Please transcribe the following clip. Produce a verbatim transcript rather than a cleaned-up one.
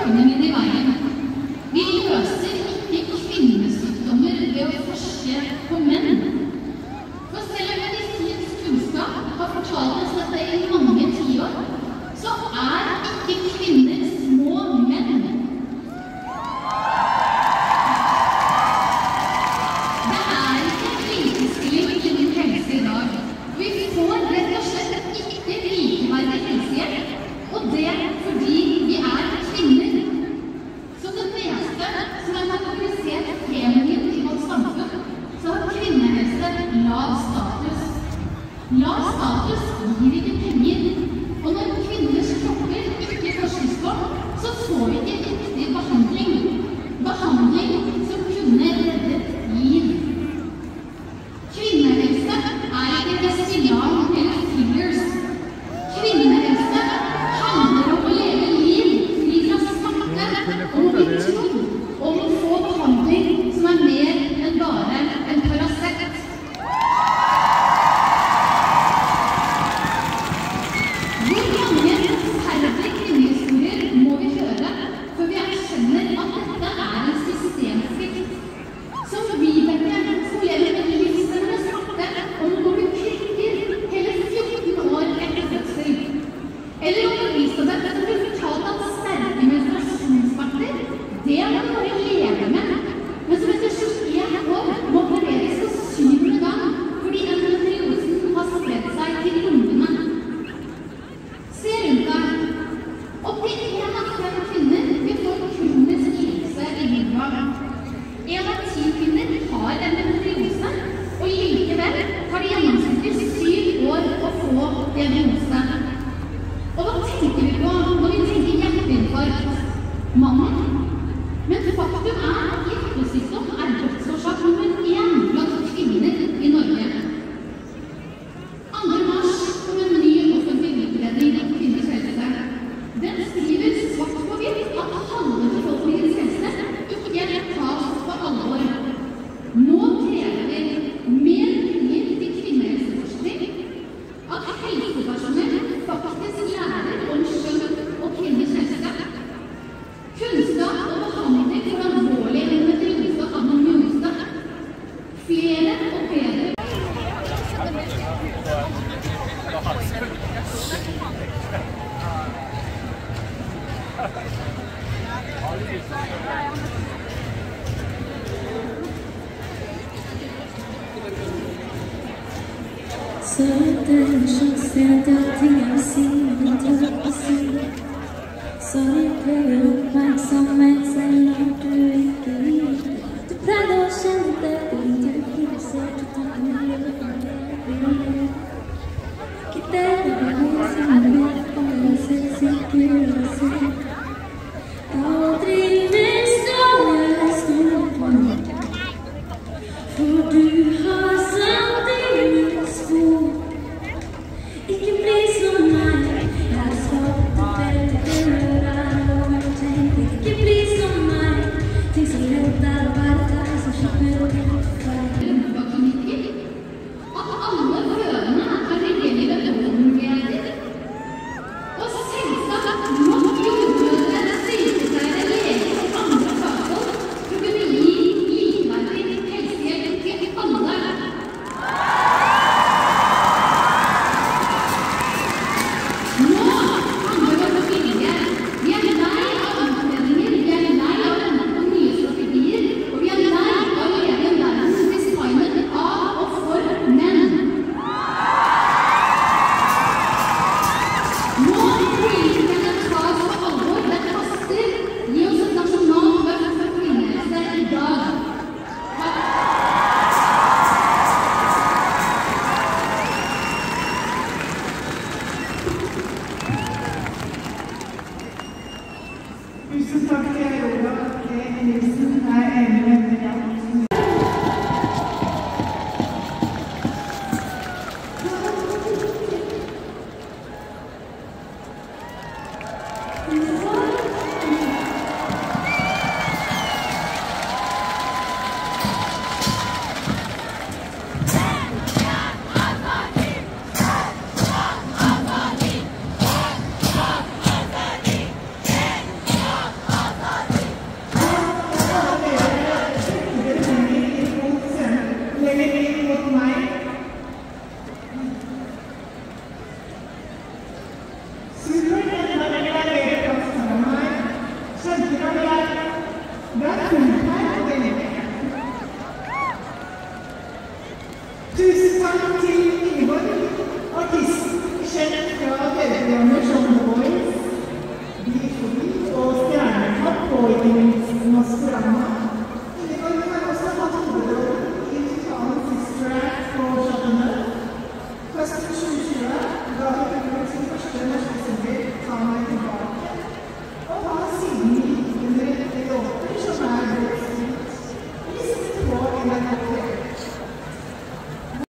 klokkene mine i veien. Vi løser ikke kvinnesykdommer ved å forske på menn. For selv om medisinsk kunnskap har fortalt oss dette i mange tiår, så er ikke kvinner små menn. Det er ikke likestilling innen helse i dag. Vi får rett og slett ikke likeverdig helsehjelp, og det fordi vi er kvinner. Så det meste som er kategorisert feminin i vårt samfunn, så har kvinnehelse lav status. Lav status gir ikke penger, og når kvinners kropper ikke forskes på, så får vi ikke riktig behandling. Behandling som kunne reddet liv. Kvinnehelse er ikke Restylane eller fillers. Kvinnehelse handler om å leve liv fri fra smerte, om å bli trodd, om å få behandling som er mer enn bare en parasett. Hvor mange forferdelige kvinnehistorier må vi høre før vi erkjenner at dette er en systemsvikt? Som Vibeke, som lever med livsstemmende smerte om å gå med krykker hele fjorten år etter fødsel. Eller om Elisabeth som blir fortalt at sterke menstruasjonssmerter, det må vi bare leve med. Men som etter tjueen år må opereres for syvende gang fordi endometriosen har spredd seg til lungene. Se rundt deg. åttien av fem kvinner vil få kronisk lidelse i livmora. En av ti kvinner har endometriose, og likevel tar det gjennomsnittlig syv år å få diagnose. Og hva tenker vi på når vi tenker hjerteinfarkt? Mannen? Men faktum er at hjertesykdom er dødsårsak nummer én blant kvinner i Norge. andre mars kom en ny offentlig utredning om kvinners helse. Den skriver svart på hvitt at halve befolkningens helse ikke tas på alvor. Nå krever vi mer penger til kvinnehelseforskning, at helsepersonell faktisk lærer om kjønn og kvinners helse. Kunnskap og behandling for alvorlig endometriose og adenomyose. Flere og bedre. Så den kjønnsdelt ting jeg sier, men tør å si. Så vi prøver oppmerksomhet selv om du ikke gir. Du pleide å kjenne det, du ikke ser til tanken. Ikke det er noe som er med på å se sikker og se. Aldri misstår jeg stod på meg, for du har satt dine spor. Ikke bli som meg, jeg har skapt det bedre og tenkt. Ikke bli som meg, ting som redder og bare deg som slipper å for. At alle fødende er reelle overmuligheter. Og selvsagt nok jordmødre, sykepleiere, leger og andre fagfolk for å kunne gi likeverdig helsehjelp til alle. Nå handler det om vilje. Vi er lei av utredninger, vi er lei av å vente på nye strategier, og vi er lei av å leve i en verden designet av og for menn. Nå må politikerne tas på alvor. Det haster. Gi oss et nasjonalt løft for kvinnehelse i dag. Tusen takk til Aurora og til Nilsen. Jeg er enig med dere. Marianne Sjåndevold, og stjernekatt på Maskorama. Vi har også hatt hovedrollen i totalen Sister Act på Chateauneuf. Høsten tjue tjue ga vi ut sin første norske single, Ta meg til